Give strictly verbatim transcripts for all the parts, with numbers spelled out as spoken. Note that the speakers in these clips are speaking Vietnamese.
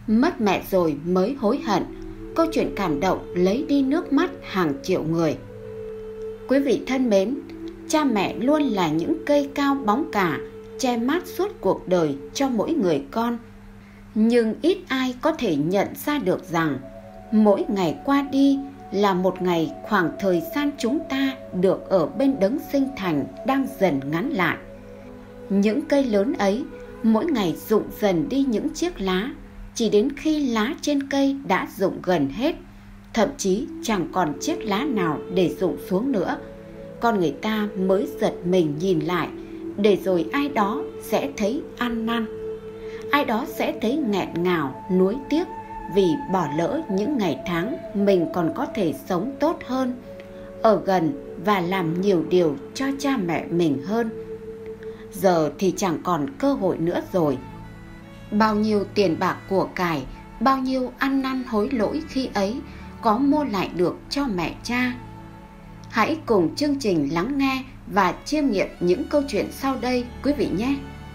Mất mẹ rồi mới hối hận, câu chuyện cảm động lấy đi nước mắt hàng triệu người. Quý vị thân mến, cha mẹ luôn là những cây cao bóng cả, che mát suốt cuộc đời cho mỗi người con. Nhưng ít ai có thể nhận ra được rằng mỗi ngày qua đi là một ngày khoảng thời gian chúng ta được ở bên đấng sinh thành đang dần ngắn lại. Những cây lớn ấy mỗi ngày rụng dần đi những chiếc lá, chỉ đến khi lá trên cây đã rụng gần hết, thậm chí chẳng còn chiếc lá nào để rụng xuống nữa, con người ta mới giật mình nhìn lại, để rồi ai đó sẽ thấy ăn năn, ai đó sẽ thấy nghẹn ngào, nuối tiếc vì bỏ lỡ những ngày tháng mình còn có thể sống tốt hơn, ở gần và làm nhiều điều cho cha mẹ mình hơn. Giờ thì chẳng còn cơ hội nữa rồi. Bao nhiêu tiền bạc của cải, bao nhiêu ăn năn hối lỗi khi ấy có mua lại được cho mẹ cha. Hãy cùng chương trình lắng nghe và chiêm nghiệm những câu chuyện sau đây quý vị nhé.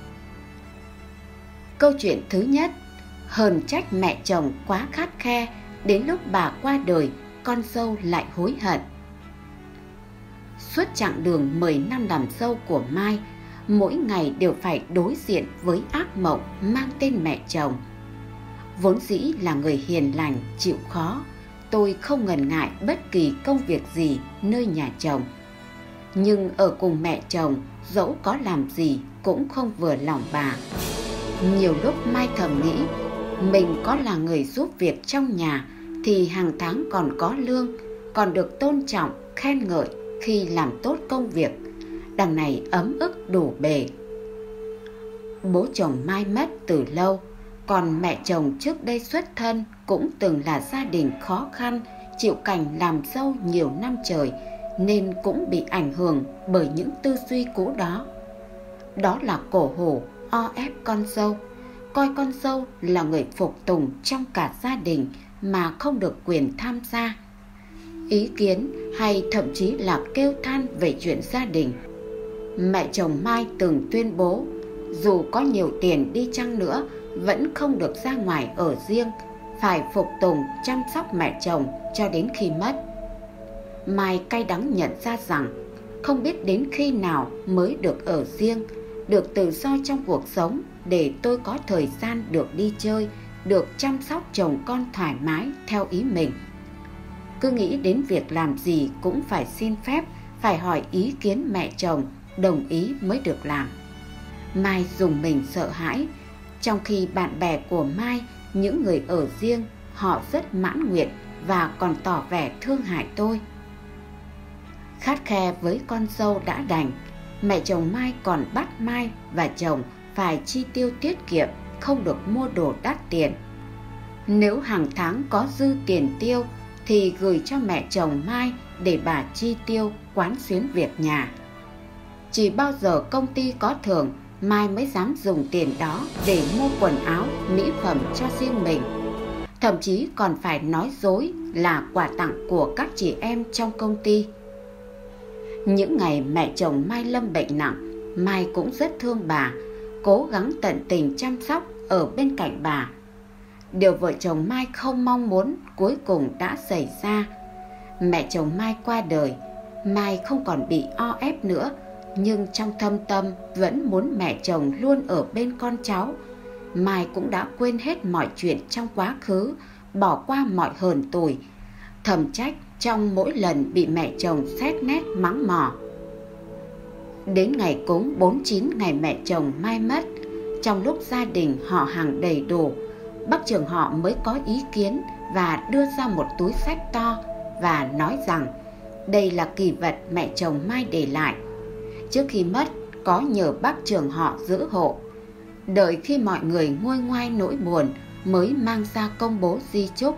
Câu chuyện thứ nhất, hờn trách mẹ chồng quá khắt khe, đến lúc bà qua đời, con dâu lại hối hận. Suốt chặng đường mười năm làm dâu của Mai, mỗi ngày đều phải đối diện với ác mộng mang tên mẹ chồng. Vốn dĩ là người hiền lành, chịu khó, tôi không ngần ngại bất kỳ công việc gì nơi nhà chồng. Nhưng ở cùng mẹ chồng, dẫu có làm gì cũng không vừa lòng bà. Nhiều lúc Mai thầm nghĩ, mình có là người giúp việc trong nhà thì hàng tháng còn có lương, còn được tôn trọng, khen ngợi khi làm tốt công việc. Đằng này ấm ức đủ bề. Bố chồng Mai mất từ lâu, còn mẹ chồng trước đây xuất thân cũng từng là gia đình khó khăn, chịu cảnh làm dâu nhiều năm trời, nên cũng bị ảnh hưởng bởi những tư duy cũ đó. Đó là cổ hủ, o ép con dâu, coi con dâu là người phục tùng trong cả gia đình mà không được quyền tham gia ý kiến, hay thậm chí là kêu than về chuyện gia đình. Mẹ chồng Mai từng tuyên bố dù có nhiều tiền đi chăng nữa vẫn không được ra ngoài ở riêng, phải phục tùng chăm sóc mẹ chồng cho đến khi mất. Mai cay đắng nhận ra rằng không biết đến khi nào mới được ở riêng, được tự do trong cuộc sống, để tôi có thời gian được đi chơi, được chăm sóc chồng con thoải mái theo ý mình. Cứ nghĩ đến việc làm gì cũng phải xin phép, phải hỏi ý kiến mẹ chồng, đồng ý mới được làm. Mai dùng mình sợ hãi, trong khi bạn bè của Mai, những người ở riêng, họ rất mãn nguyện và còn tỏ vẻ thương hại tôi. Khắt khe với con dâu đã đành, mẹ chồng Mai còn bắt Mai và chồng phải chi tiêu tiết kiệm, không được mua đồ đắt tiền. Nếu hàng tháng có dư tiền tiêu thì gửi cho mẹ chồng Mai để bà chi tiêu quán xuyến việc nhà. Chỉ bao giờ công ty có thưởng, Mai mới dám dùng tiền đó để mua quần áo, mỹ phẩm cho riêng mình. Thậm chí còn phải nói dối là quà tặng của các chị em trong công ty. Những ngày mẹ chồng Mai lâm bệnh nặng, Mai cũng rất thương bà, cố gắng tận tình chăm sóc ở bên cạnh bà. Điều vợ chồng Mai không mong muốn cuối cùng đã xảy ra. Mẹ chồng Mai qua đời, Mai không còn bị o ép nữa, nhưng trong thâm tâm vẫn muốn mẹ chồng luôn ở bên con cháu. Mai cũng đã quên hết mọi chuyện trong quá khứ, bỏ qua mọi hờn tủi, thầm trách trong mỗi lần bị mẹ chồng xét nét mắng mỏ. Đến ngày cúng bốn mươi chín ngày mẹ chồng Mai mất, trong lúc gia đình họ hàng đầy đủ, bác trưởng họ mới có ý kiến và đưa ra một túi xách to và nói rằng đây là kỳ vật mẹ chồng Mai để lại. Trước khi mất có nhờ bác trưởng họ giữ hộ, đợi khi mọi người nguôi ngoai nỗi buồn mới mang ra công bố di chúc.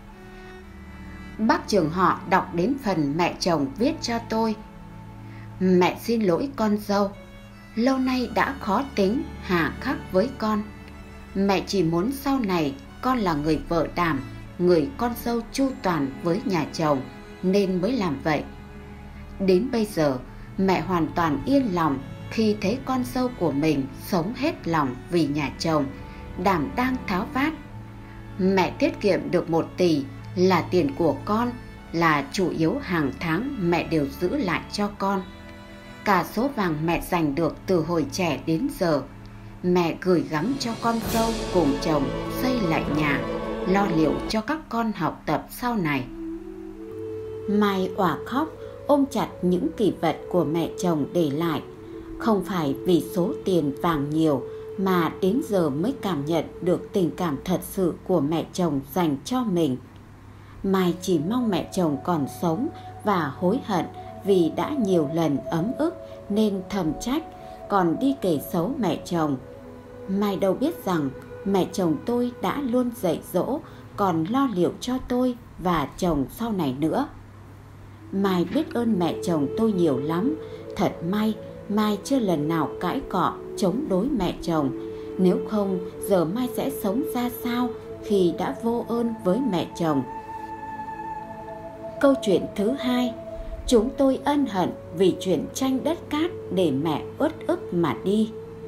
Bác trưởng họ đọc đến phần mẹ chồng viết cho tôi: Mẹ xin lỗi con dâu, lâu nay đã khó tính, hà khắc với con. Mẹ chỉ muốn sau này con là người vợ đảm, người con dâu chu toàn với nhà chồng nên mới làm vậy. Đến bây giờ mẹ hoàn toàn yên lòng khi thấy con dâu của mình sống hết lòng vì nhà chồng, đảm đang tháo vát. Mẹ tiết kiệm được một tỷ là tiền của con, là chủ yếu hàng tháng mẹ đều giữ lại cho con. Cả số vàng mẹ giành được từ hồi trẻ đến giờ, mẹ gửi gắm cho con dâu cùng chồng xây lại nhà, lo liệu cho các con học tập sau này. Mai òa khóc, ôm chặt những kỷ vật của mẹ chồng để lại. Không phải vì số tiền vàng nhiều mà đến giờ mới cảm nhận được tình cảm thật sự của mẹ chồng dành cho mình. Mai chỉ mong mẹ chồng còn sống và hối hận vì đã nhiều lần ấm ức nên thầm trách, còn đi kể xấu mẹ chồng. Mai đâu biết rằng mẹ chồng tôi đã luôn dạy dỗ, còn lo liệu cho tôi và chồng sau này nữa. Mai biết ơn mẹ chồng tôi nhiều lắm. Thật may Mai chưa lần nào cãi cọ chống đối mẹ chồng. Nếu không, giờ Mai sẽ sống ra sao khi đã vô ơn với mẹ chồng. Câu chuyện thứ hai. Chúng tôi ân hận vì chuyện tranh đất cát để mẹ uất ức mà đi.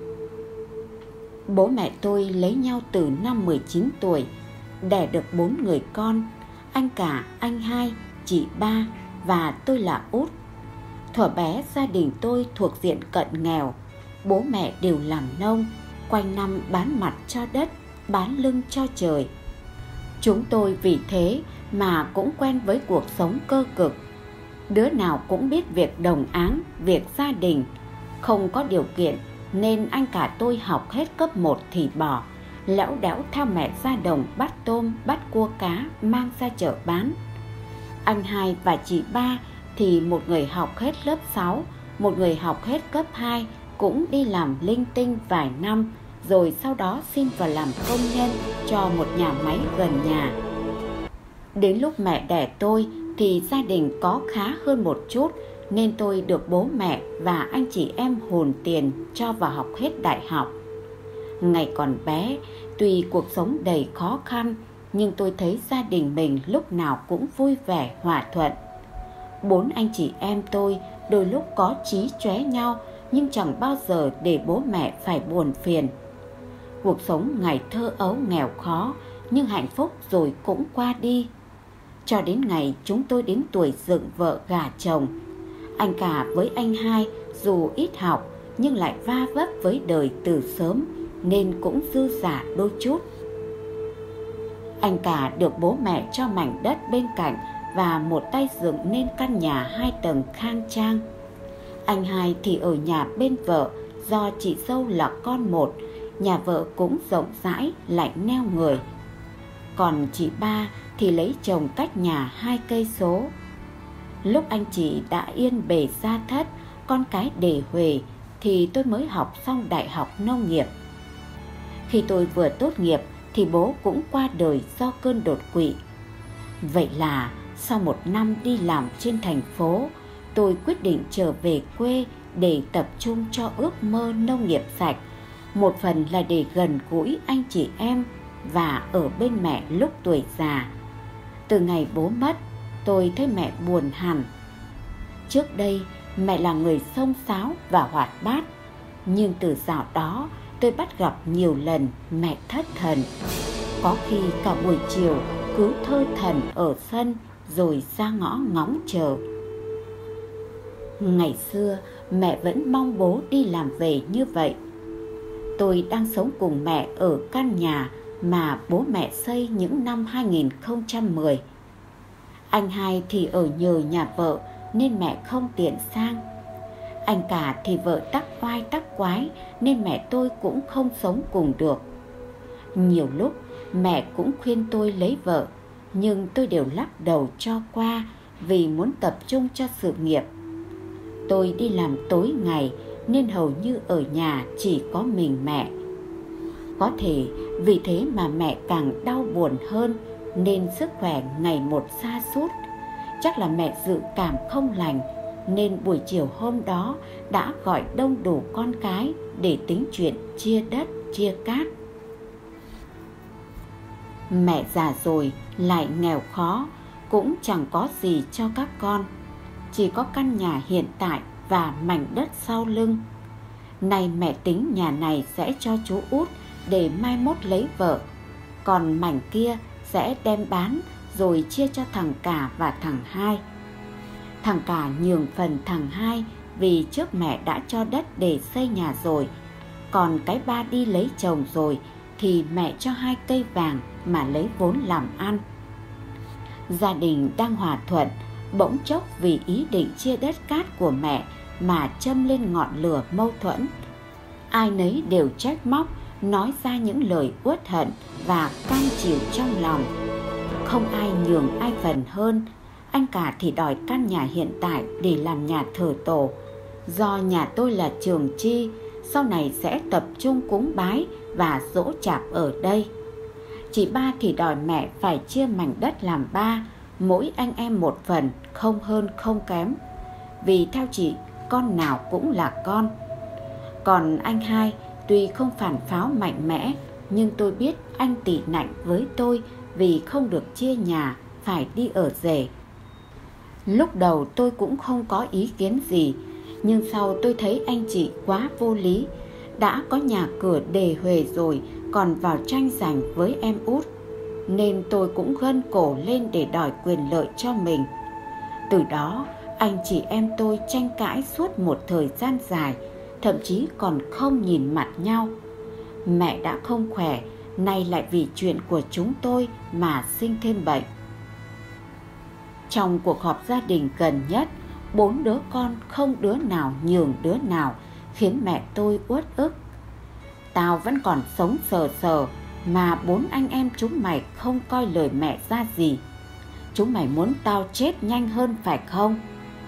Bố mẹ tôi lấy nhau từ năm mười chín tuổi, đẻ được bốn người con, anh cả, anh hai, chị ba và tôi là út. Thuở bé gia đình tôi thuộc diện cận nghèo, bố mẹ đều làm nông, quanh năm bán mặt cho đất, bán lưng cho trời. Chúng tôi vì thế mà cũng quen với cuộc sống cơ cực. Đứa nào cũng biết việc đồng áng, việc gia đình. Không có điều kiện nên anh cả tôi học hết cấp một thì bỏ, lẽo đẽo theo mẹ ra đồng bắt tôm, bắt cua cá mang ra chợ bán. Anh hai và chị ba thì một người học hết lớp sáu, một người học hết cấp hai, cũng đi làm linh tinh vài năm, rồi sau đó xin vào làm công nhân cho một nhà máy gần nhà. Đến lúc mẹ đẻ tôi thì gia đình có khá hơn một chút, nên tôi được bố mẹ và anh chị em hùn tiền cho vào học hết đại học. Ngày còn bé, tuy cuộc sống đầy khó khăn, nhưng tôi thấy gia đình mình lúc nào cũng vui vẻ hòa thuận. Bốn anh chị em tôi đôi lúc có chí chóe nhau, nhưng chẳng bao giờ để bố mẹ phải buồn phiền. Cuộc sống ngày thơ ấu nghèo khó, nhưng hạnh phúc rồi cũng qua đi. Cho đến ngày chúng tôi đến tuổi dựng vợ gả chồng, anh cả với anh hai dù ít học nhưng lại va vấp với đời từ sớm nên cũng dư dả đôi chút. Anh cả được bố mẹ cho mảnh đất bên cạnh và một tay dựng nên căn nhà hai tầng khang trang. Anh hai thì ở nhà bên vợ, do chị dâu là con một, nhà vợ cũng rộng rãi, lạnh neo người. Còn chị ba thì lấy chồng cách nhà hai cây số. Lúc anh chị đã yên bề gia thất, con cái đề huề, thì tôi mới học xong đại học nông nghiệp. Khi tôi vừa tốt nghiệp thì bố cũng qua đời do cơn đột quỵ. Vậy là sau một năm đi làm trên thành phố, tôi quyết định trở về quê để tập trung cho ước mơ nông nghiệp sạch. Một phần là để gần gũi anh chị em và ở bên mẹ lúc tuổi già. Từ ngày bố mất, tôi thấy mẹ buồn hẳn. Trước đây, mẹ là người xông xáo và hoạt bát, nhưng từ dạo đó tôi bắt gặp nhiều lần mẹ thất thần. Có khi cả buổi chiều cứ thơ thẩn ở sân rồi ra ngõ ngóng chờ. Ngày xưa mẹ vẫn mong bố đi làm về như vậy. Tôi đang sống cùng mẹ ở căn nhà mà bố mẹ xây những năm hai nghìn không trăm mười. Anh hai thì ở nhờ nhà vợ nên mẹ không tiện sang. Anh cả thì vợ tắc oai tắc quái nên mẹ tôi cũng không sống cùng được. Nhiều lúc mẹ cũng khuyên tôi lấy vợ, nhưng tôi đều lắc đầu cho qua vì muốn tập trung cho sự nghiệp. Tôi đi làm tối ngày nên hầu như ở nhà chỉ có mình mẹ. Có thể vì thế mà mẹ càng đau buồn hơn nên sức khỏe ngày một sa sút. Chắc là mẹ dự cảm không lành nên buổi chiều hôm đó đã gọi đông đủ con cái để tính chuyện chia đất, chia cát. Mẹ già rồi lại nghèo khó, cũng chẳng có gì cho các con, chỉ có căn nhà hiện tại và mảnh đất sau lưng. Nay mẹ tính nhà này sẽ cho chú út để mai mốt lấy vợ. còn mảnh kia sẽ đem bán rồi chia cho thằng cả và thằng hai. Thằng cả nhường phần thằng hai vì trước mẹ đã cho đất để xây nhà rồi, còn cái ba đi lấy chồng rồi thì mẹ cho hai cây vàng mà lấy vốn làm ăn. Gia đình đang hòa thuận, bỗng chốc vì ý định chia đất cát của mẹ mà châm lên ngọn lửa mâu thuẫn. Ai nấy đều trách móc, nói ra những lời uất hận và cam chịu trong lòng. Không ai nhường ai phần hơn. Anh cả thì đòi căn nhà hiện tại để làm nhà thờ tổ. Do nhà tôi là trường chi, sau này sẽ tập trung cúng bái và giỗ chạp ở đây. Chị ba thì đòi mẹ phải chia mảnh đất làm ba, mỗi anh em một phần, không hơn không kém. Vì theo chị, con nào cũng là con. Còn anh hai tuy không phản pháo mạnh mẽ, nhưng tôi biết anh tị nạnh với tôi vì không được chia nhà, phải đi ở rể. Lúc đầu tôi cũng không có ý kiến gì, nhưng sau tôi thấy anh chị quá vô lý. Đã có nhà cửa đề huề rồi còn vào tranh giành với em út, nên tôi cũng gân cổ lên để đòi quyền lợi cho mình. Từ đó anh chị em tôi tranh cãi suốt một thời gian dài, thậm chí còn không nhìn mặt nhau. Mẹ đã không khỏe, nay lại vì chuyện của chúng tôi mà sinh thêm bệnh. Trong cuộc họp gia đình gần nhất, bốn đứa con không đứa nào nhường đứa nào, khiến mẹ tôi uất ức. Tao vẫn còn sống sờ sờ, mà bốn anh em chúng mày không coi lời mẹ ra gì. Chúng mày muốn tao chết nhanh hơn phải không?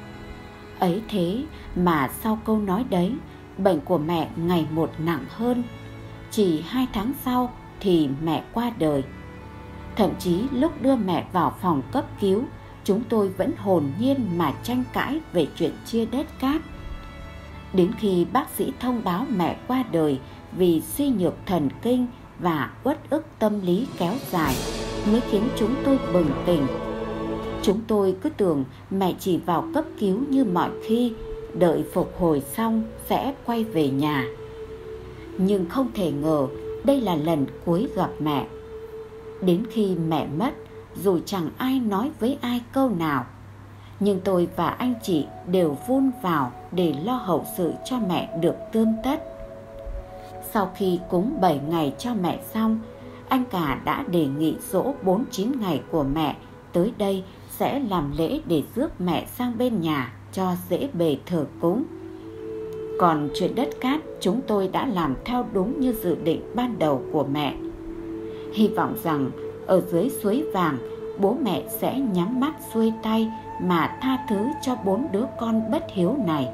Ấy thế mà sau câu nói đấy, bệnh của mẹ ngày một nặng hơn. Chỉ hai tháng sau thì mẹ qua đời. Thậm chí lúc đưa mẹ vào phòng cấp cứu, chúng tôi vẫn hồn nhiên mà tranh cãi về chuyện chia đất cát. Đến khi bác sĩ thông báo mẹ qua đời vì suy nhược thần kinh và uất ức tâm lý kéo dài mới khiến chúng tôi bừng tỉnh. Chúng tôi cứ tưởng mẹ chỉ vào cấp cứu như mọi khi, đợi phục hồi xong sẽ quay về nhà. Nhưng không thể ngờ đây là lần cuối gặp mẹ. Đến khi mẹ mất, dù chẳng ai nói với ai câu nào, nhưng tôi và anh chị đều vun vào để lo hậu sự cho mẹ được tươm tất. Sau khi cúng bảy ngày cho mẹ xong, anh cả đã đề nghị giỗ bốn chín ngày của mẹ tới đây sẽ làm lễ để rước mẹ sang bên nhà cho dễ bề thờ cúng. Còn chuyện đất cát chúng tôi đã làm theo đúng như dự định ban đầu của mẹ. Hy vọng rằng ở dưới suối vàng, bố mẹ sẽ nhắm mắt xuôi tay mà tha thứ cho bốn đứa con bất hiếu này.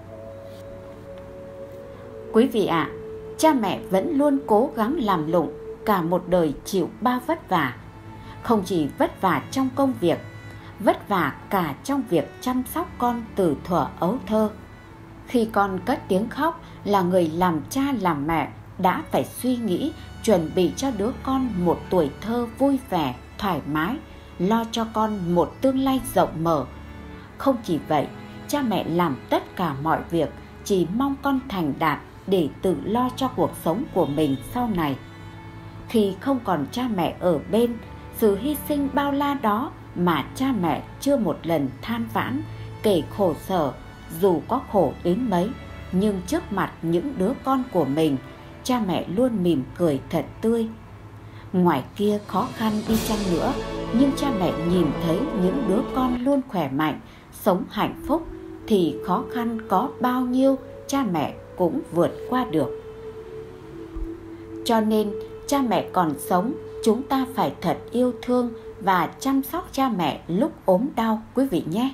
Quý vị ạ, à, cha mẹ vẫn luôn cố gắng làm lụng, cả một đời chịu bao vất vả. Không chỉ vất vả trong công việc, vất vả cả trong việc chăm sóc con từ thuở ấu thơ. Khi con cất tiếng khóc là người làm cha làm mẹ đã phải suy nghĩ chuẩn bị cho đứa con một tuổi thơ vui vẻ, thoải mái, lo cho con một tương lai rộng mở. Không chỉ vậy, cha mẹ làm tất cả mọi việc chỉ mong con thành đạt để tự lo cho cuộc sống của mình sau này. Khi không còn cha mẹ ở bên, sự hy sinh bao la đó mà cha mẹ chưa một lần than vãn, kể khổ sở, dù có khổ đến mấy, nhưng trước mặt những đứa con của mình, cha mẹ luôn mỉm cười thật tươi. Ngoài kia khó khăn đi chăng nữa, nhưng cha mẹ nhìn thấy những đứa con luôn khỏe mạnh, sống hạnh phúc, thì khó khăn có bao nhiêu cha mẹ cũng vượt qua được. Cho nên cha mẹ còn sống, chúng ta phải thật yêu thương và chăm sóc cha mẹ lúc ốm đau quý vị nhé.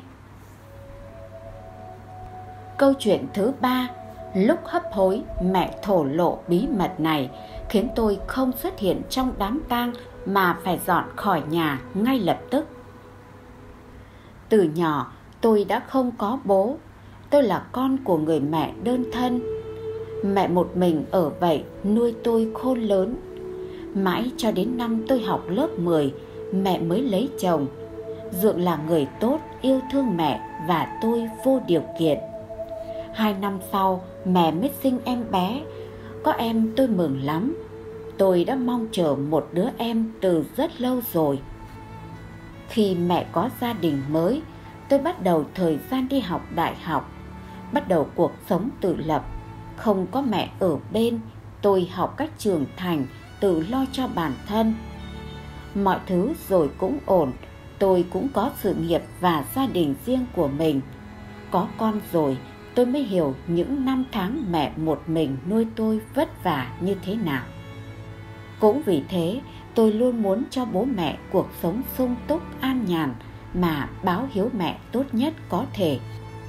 Câu chuyện thứ ba, lúc hấp hối mẹ thổ lộ bí mật này khiến tôi không xuất hiện trong đám tang mà phải dọn khỏi nhà ngay lập tức. Từ nhỏ tôi đã không có bố, tôi là con của người mẹ đơn thân. Mẹ một mình ở vậy nuôi tôi khôn lớn. Mãi cho đến năm tôi học lớp mười, mẹ mới lấy chồng. Dượng là người tốt, yêu thương mẹ và tôi vô điều kiện. Hai năm sau, mẹ mới sinh em bé. Có em tôi mừng lắm. tôi đã mong chờ một đứa em từ rất lâu rồi. Khi mẹ có gia đình mới, tôi bắt đầu thời gian đi học đại học, bắt đầu cuộc sống tự lập. Không có mẹ ở bên, tôi học cách trưởng thành, tự lo cho bản thân. Mọi thứ rồi cũng ổn, tôi cũng có sự nghiệp và gia đình riêng của mình. Có con rồi, tôi mới hiểu những năm tháng mẹ một mình nuôi tôi vất vả như thế nào. Cũng vì thế, tôi luôn muốn cho bố mẹ cuộc sống sung túc an nhàn mà báo hiếu mẹ tốt nhất có thể.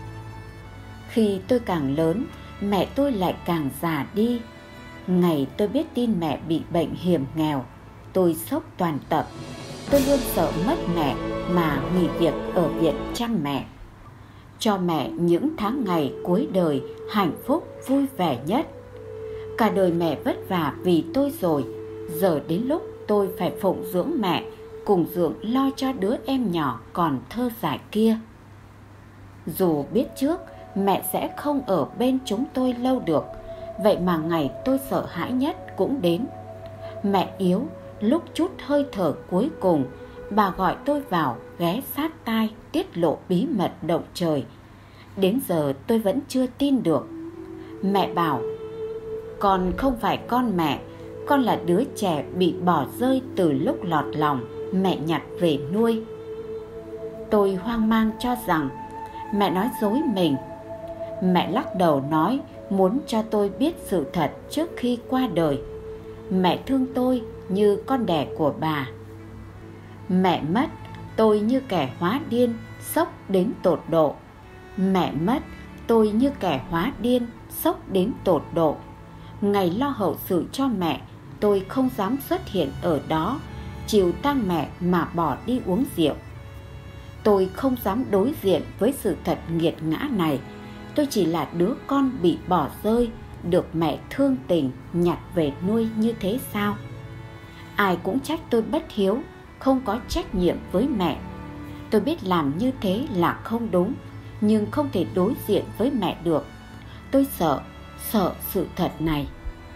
Khi tôi càng lớn, mẹ tôi lại càng già đi. Ngày tôi biết tin mẹ bị bệnh hiểm nghèo, tôi sốc toàn tập. Tôi luôn sợ mất mẹ mà nghỉ việc ở viện chăm mẹ, cho mẹ những tháng ngày cuối đời hạnh phúc vui vẻ nhất. Cả đời mẹ vất vả vì tôi rồi, giờ đến lúc tôi phải phụng dưỡng mẹ, cùng dưỡng lo cho đứa em nhỏ còn thơ dại kia. Dù biết trước mẹ sẽ không ở bên chúng tôi lâu được, vậy mà ngày tôi sợ hãi nhất cũng đến. Mẹ yếu, lúc chút hơi thở cuối cùng, bà gọi tôi vào ghé sát tai tiết lộ bí mật động trời. Đến giờ tôi vẫn chưa tin được. Mẹ bảo, con không phải con mẹ, con là đứa trẻ bị bỏ rơi từ lúc lọt lòng, mẹ nhặt về nuôi. Tôi hoang mang cho rằng mẹ nói dối mình. Mẹ lắc đầu nói muốn cho tôi biết sự thật trước khi qua đời. Mẹ thương tôi như con đẻ của bà. Mẹ mất, tôi như kẻ hóa điên, sốc đến tột độ. Mẹ mất, tôi như kẻ hóa điên, sốc đến tột độ. Ngày lo hậu sự cho mẹ, tôi không dám xuất hiện ở đó, chiều tang mẹ mà bỏ đi uống rượu. Tôi không dám đối diện với sự thật nghiệt ngã này. Tôi chỉ là đứa con bị bỏ rơi, được mẹ thương tình nhặt về nuôi như thế sao? Ai cũng trách tôi bất hiếu, không có trách nhiệm với mẹ. Tôi biết làm như thế là không đúng, nhưng không thể đối diện với mẹ được. Tôi sợ, sợ sự thật này.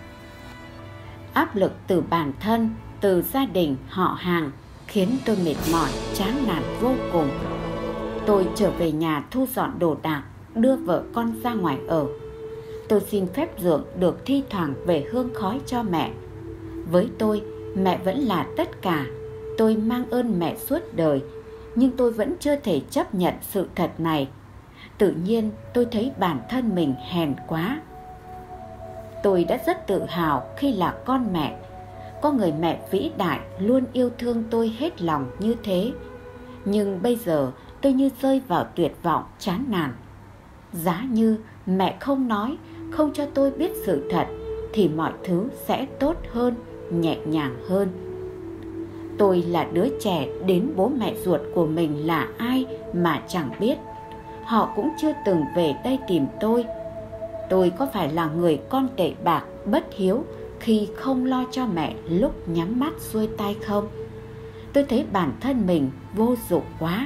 Áp lực từ bản thân, từ gia đình, họ hàng khiến tôi mệt mỏi, chán nản vô cùng. Tôi trở về nhà thu dọn đồ đạc, đưa vợ con ra ngoài ở. Tôi xin phép dượng được thi thoảng về hương khói cho mẹ. Với tôi, mẹ vẫn là tất cả. Tôi mang ơn mẹ suốt đời, nhưng tôi vẫn chưa thể chấp nhận sự thật này. Tự nhiên tôi thấy bản thân mình hèn quá. Tôi đã rất tự hào khi là con mẹ. Có người mẹ vĩ đại luôn yêu thương tôi hết lòng như thế. Nhưng bây giờ tôi như rơi vào tuyệt vọng chán nản. Giá như mẹ không nói, không cho tôi biết sự thật, thì mọi thứ sẽ tốt hơn, nhẹ nhàng hơn. Tôi là đứa trẻ đến bố mẹ ruột của mình là ai mà chẳng biết. Họ cũng chưa từng về đây tìm tôi. Tôi có phải là người con tệ bạc, bất hiếu khi không lo cho mẹ lúc nhắm mắt xuôi tay không? Tôi thấy bản thân mình vô dụng quá.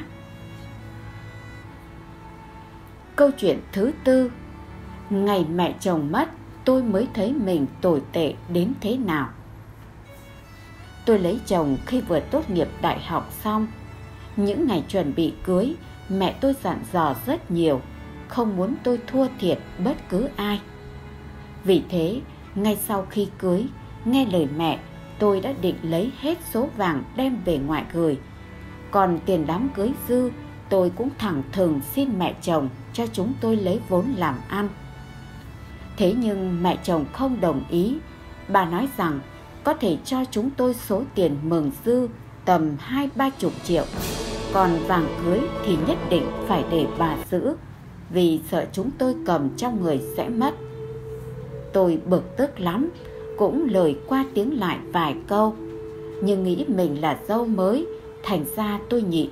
Câu chuyện thứ tư. Ngày mẹ chồng mất, tôi mới thấy mình tồi tệ đến thế nào. Tôi lấy chồng khi vừa tốt nghiệp đại học xong. Những ngày chuẩn bị cưới, mẹ tôi dặn dò rất nhiều, không muốn tôi thua thiệt bất cứ ai. Vì thế, ngay sau khi cưới, nghe lời mẹ, tôi đã định lấy hết số vàng đem về ngoại gửi. Còn tiền đám cưới dư, tôi cũng thẳng thừng xin mẹ chồng cho chúng tôi lấy vốn làm ăn. Thế nhưng mẹ chồng không đồng ý. Bà nói rằng có thể cho chúng tôi số tiền mừng dư tầm hai ba chục triệu, còn vàng cưới thì nhất định phải để bà giữ, vì sợ chúng tôi cầm trong người sẽ mất. Tôi bực tức lắm, cũng lời qua tiếng lại vài câu, nhưng nghĩ mình là dâu mới, thành ra tôi nhịn.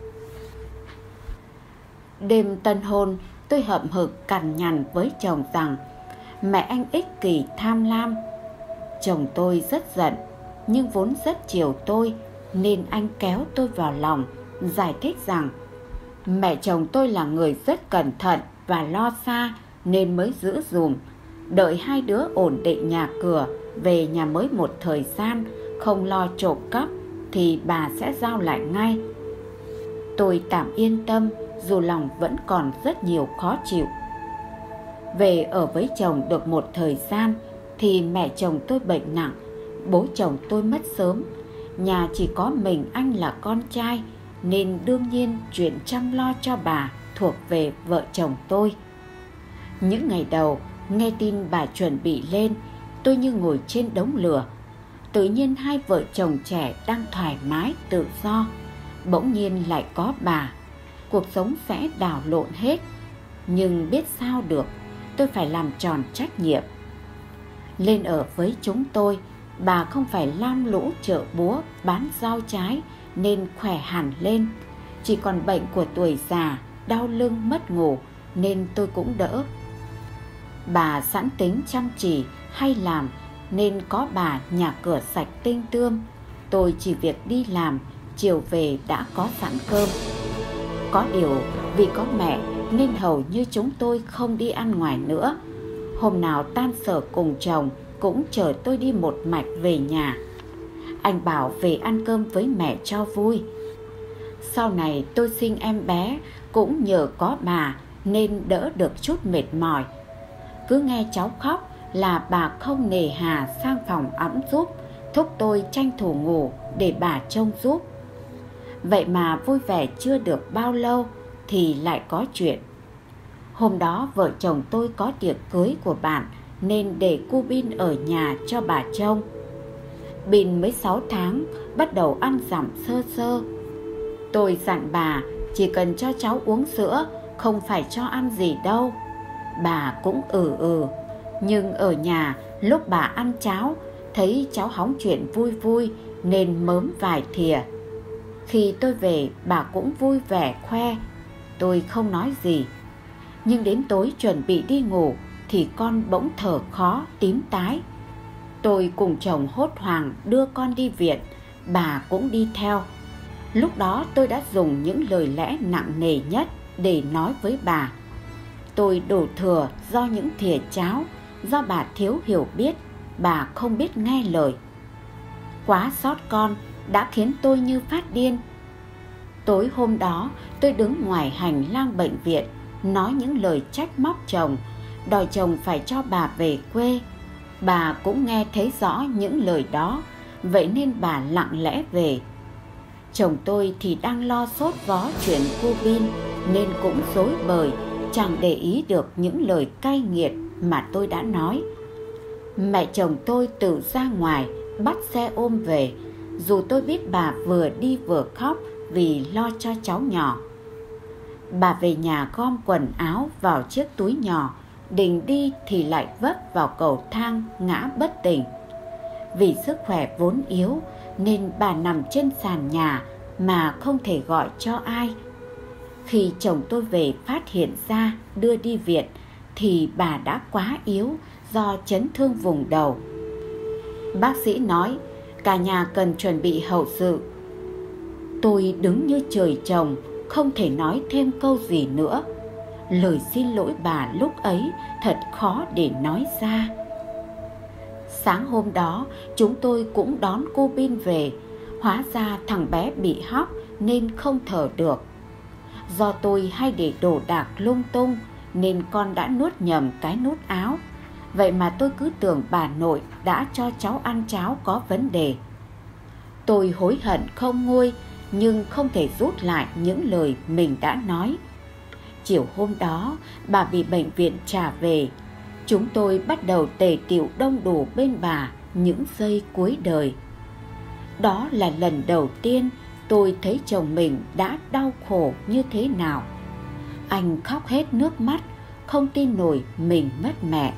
Đêm tân hôn, tôi hậm hực cằn nhằn với chồng rằng mẹ anh ích kỷ tham lam. Chồng tôi rất giận, nhưng vốn rất chiều tôi, nên anh kéo tôi vào lòng, giải thích rằng mẹ chồng tôi là người rất cẩn thận và lo xa nên mới giữ dùm. Đợi hai đứa ổn định nhà cửa về nhà mới một thời gian, không lo trộm cắp thì bà sẽ giao lại ngay. Tôi tạm yên tâm, dù lòng vẫn còn rất nhiều khó chịu. Về ở với chồng được một thời gian thì mẹ chồng tôi bệnh nặng, bố chồng tôi mất sớm. Nhà chỉ có mình anh là con trai, nên đương nhiên chuyện chăm lo cho bà thuộc về vợ chồng tôi. Những ngày đầu nghe tin bà chuẩn bị lên, tôi như ngồi trên đống lửa. Tự nhiên hai vợ chồng trẻ đang thoải mái tự do, bỗng nhiên lại có bà, cuộc sống sẽ đảo lộn hết. Nhưng biết sao được, tôi phải làm tròn trách nhiệm. Lên ở với chúng tôi, bà không phải lam lũ chợ búa bán rau trái nên khỏe hẳn lên. Chỉ còn bệnh của tuổi già, đau lưng mất ngủ nên tôi cũng đỡ. Bà sẵn tính chăm chỉ hay làm nên có bà nhà cửa sạch tinh tươm. Tôi chỉ việc đi làm, chiều về đã có sẵn cơm. Có điều vì có mẹ nên hầu như chúng tôi không đi ăn ngoài nữa. Hôm nào tan sở cùng chồng cũng chở tôi đi một mạch về nhà. Anh bảo về ăn cơm với mẹ cho vui. Sau này tôi sinh em bé cũng nhờ có bà nên đỡ được chút mệt mỏi. Cứ nghe cháu khóc là bà không nề hà sang phòng ẵm giúp, thúc tôi tranh thủ ngủ để bà trông giúp. Vậy mà vui vẻ chưa được bao lâu thì lại có chuyện. Hôm đó vợ chồng tôi có tiệc cưới của bạn nên để cu Bin ở nhà cho bà trông. Bin mới sáu tháng, bắt đầu ăn dặm sơ sơ. Tôi dặn bà chỉ cần cho cháu uống sữa, không phải cho ăn gì đâu. Bà cũng ừ ừ. Nhưng ở nhà lúc bà ăn cháo, thấy cháu hóng chuyện vui vui nên mớm vài thìa. Khi tôi về bà cũng vui vẻ khoe. Tôi không nói gì. Nhưng đến tối chuẩn bị đi ngủ thì con bỗng thở khó, tím tái. Tôi cùng chồng hốt hoảng đưa con đi viện, bà cũng đi theo. Lúc đó tôi đã dùng những lời lẽ nặng nề nhất để nói với bà. Tôi đổ thừa do những thìa cháo, do bà thiếu hiểu biết, bà không biết nghe lời. Quá xót con đã khiến tôi như phát điên. Tối hôm đó tôi đứng ngoài hành lang bệnh viện, nói những lời trách móc chồng, đòi chồng phải cho bà về quê. Bà cũng nghe thấy rõ những lời đó, vậy nên bà lặng lẽ về. Chồng tôi thì đang lo sốt vó chuyện cu Bin nên cũng rối bời, chẳng để ý được những lời cay nghiệt mà tôi đã nói. Mẹ chồng tôi tự ra ngoài bắt xe ôm về, dù tôi biết bà vừa đi vừa khóc vì lo cho cháu nhỏ. Bà về nhà gom quần áo vào chiếc túi nhỏ, định đi thì lại vấp vào cầu thang ngã bất tỉnh. Vì sức khỏe vốn yếu nên bà nằm trên sàn nhà mà không thể gọi cho ai. Khi chồng tôi về phát hiện ra đưa đi viện thì bà đã quá yếu do chấn thương vùng đầu. Bác sĩ nói cả nhà cần chuẩn bị hậu sự. Tôi đứng như trời trồng, không thể nói thêm câu gì nữa. Lời xin lỗi bà lúc ấy thật khó để nói ra. Sáng hôm đó chúng tôi cũng đón cô Bin về. Hóa ra thằng bé bị hóc nên không thở được. Do tôi hay để đồ đạc lung tung nên con đã nuốt nhầm cái nút áo. Vậy mà tôi cứ tưởng bà nội đã cho cháu ăn cháo có vấn đề. Tôi hối hận không nguôi, nhưng không thể rút lại những lời mình đã nói. Chiều hôm đó bà bị bệnh viện trả về. Chúng tôi bắt đầu tề tựu đông đủ bên bà những giây cuối đời. Đó là lần đầu tiên tôi thấy chồng mình đã đau khổ như thế nào. Anh khóc hết nước mắt, không tin nổi mình mất mẹ.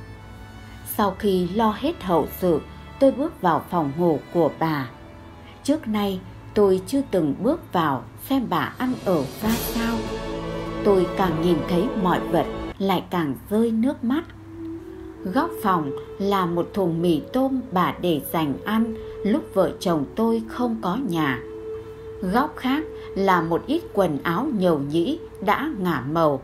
Sau khi lo hết hậu sự, tôi bước vào phòng ngủ của bà. Trước nay tôi chưa từng bước vào xem bà ăn ở ra sao. Tôi càng nhìn thấy mọi vật lại càng rơi nước mắt. Góc phòng là một thùng mì tôm bà để dành ăn lúc vợ chồng tôi không có nhà. Góc khác là một ít quần áo nhầu nhĩ đã ngả màu.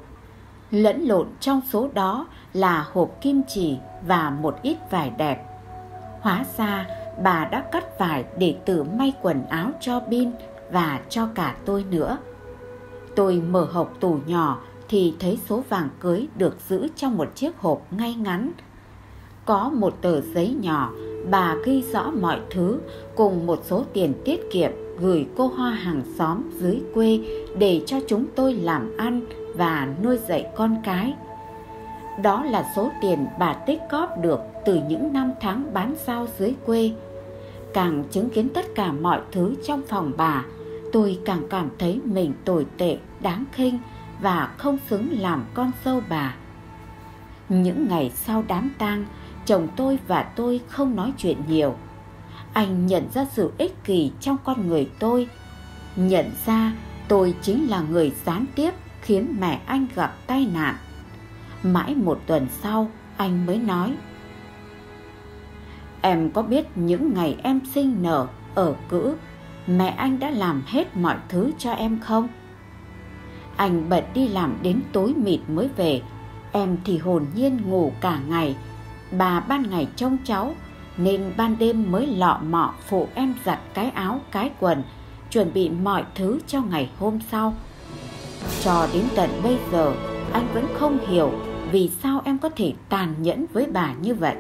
Lẫn lộn trong số đó là hộp kim chỉ và một ít vải đẹp. Hóa ra bà đã cắt vải để tự may quần áo cho Bin và cho cả tôi nữa. Tôi mở hộp tủ nhỏ thì thấy số vàng cưới được giữ trong một chiếc hộp ngay ngắn. Có một tờ giấy nhỏ, bà ghi rõ mọi thứ cùng một số tiền tiết kiệm gửi cô Hoa hàng xóm dưới quê để cho chúng tôi làm ăn và nuôi dạy con cái. Đó là số tiền bà tích góp được từ những năm tháng bán rau dưới quê. Càng chứng kiến tất cả mọi thứ trong phòng bà, tôi càng cảm thấy mình tồi tệ, đáng khinh và không xứng làm con dâu bà. Những ngày sau đám tang, chồng tôi và tôi không nói chuyện nhiều. Anh nhận ra sự ích kỷ trong con người tôi, nhận ra tôi chính là người gián tiếp khiến mẹ anh gặp tai nạn. Mãi một tuần sau, anh mới nói: "Em có biết những ngày em sinh nở, ở cữ, mẹ anh đã làm hết mọi thứ cho em không? Anh bận đi làm đến tối mịt mới về, em thì hồn nhiên ngủ cả ngày. Bà ban ngày trông cháu, nên ban đêm mới lọ mọ phụ em giặt cái áo cái quần, chuẩn bị mọi thứ cho ngày hôm sau. Cho đến tận bây giờ, anh vẫn không hiểu vì sao em có thể tàn nhẫn với bà như vậy."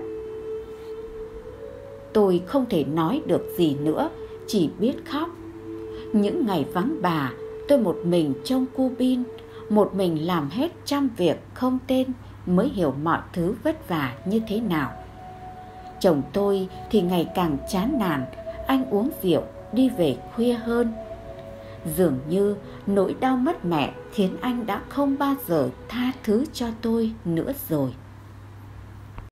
Tôi không thể nói được gì nữa, chỉ biết khóc. Những ngày vắng bà, tôi một mình trông cu Bin, một mình làm hết trăm việc không tên, mới hiểu mọi thứ vất vả như thế nào. Chồng tôi thì ngày càng chán nản, anh uống rượu, đi về khuya hơn. Dường như nỗi đau mất mẹ khiến anh đã không bao giờ tha thứ cho tôi nữa rồi.